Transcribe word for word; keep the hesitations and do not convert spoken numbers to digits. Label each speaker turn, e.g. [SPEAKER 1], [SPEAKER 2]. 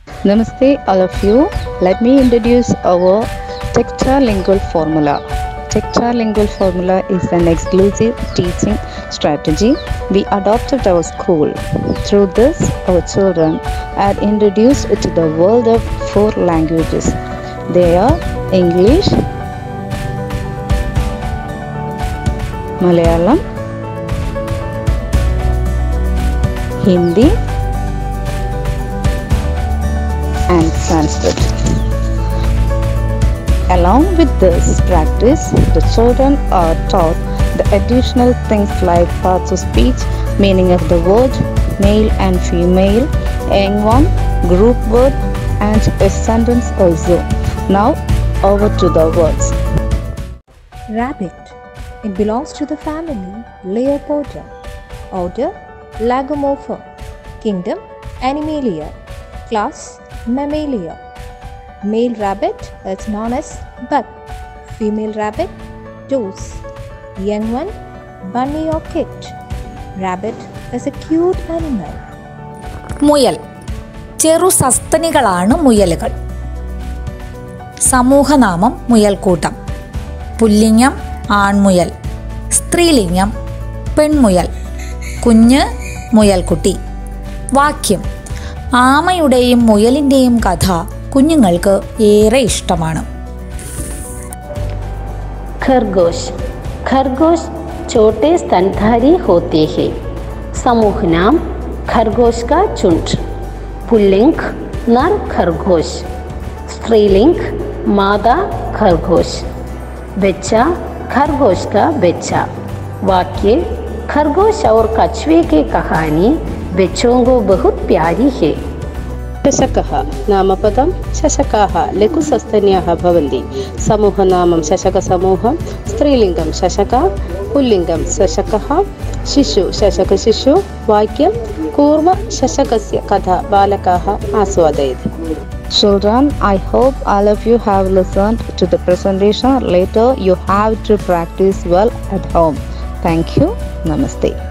[SPEAKER 1] Namaste, all of you. Let me introduce our tetralingual formula. Tetralingual formula is an exclusive teaching strategy we adopted at our school. Through this, our children are introduced to the world of four languages. They are English, Malayalam, Hindi, and Sanskrit. Along with this practice, the children are taught the additional things like parts of speech, meaning of the word, male and female, young one, group word, and a sentence also. Now, over to the words.
[SPEAKER 2] Rabbit. It belongs to the family Leopoda. Order Lagomorpha. Kingdom Animalia. Class Mammalia. Male rabbit is known as buck. Female rabbit goose. Young one bunny or kit. Rabbit is a cute animal.
[SPEAKER 3] മുയൽ. ചെറു സസ്തനികളാണ് മുയലുകൾ. സമൂഹനാമം മുയൽക്കൂട്ടം. പുല്ലിംഗം ആൺമുയൽ. സ്ത്രീലിംഗം പെൺമുയൽ. കുഞ്ഞ് മുയൽക്കുട്ടി. വാക്യം: ആമയുടെയും മുയലിൻ്റെയും കഥ കുഞ്ഞുങ്ങൾക്ക് ഏറെ ഇഷ്ടമാണ്.
[SPEAKER 4] खरगोश. खरगोश छोटे स्तनधारी होते हैं. समूह नाम खरगोश का झुंड. पुल्लिंग नर खरगोश. स्त्रीलिंग मादा खरगोश. बच्चा खरगोश का बच्चा. वाक्य: खरगोश और कछुए की कहानी बच्चों को बहुत प्यारी है.
[SPEAKER 5] शशकः नामपदं शशकाः लघुसस्तन्याः भवन्ति. समूहनामं शशकसमूहं. स्त्रीलिङ्गं शशका. पुल्लिङ्गं शशकः. शिशु शशकशिशु. वाक्यं: कूर्मशशकस्य कथा बालकाः आस्वादयन्ति.
[SPEAKER 1] Children, I hope all of you have listened to the presentation. Later, you have to practice well at home. Thank you. Namaste.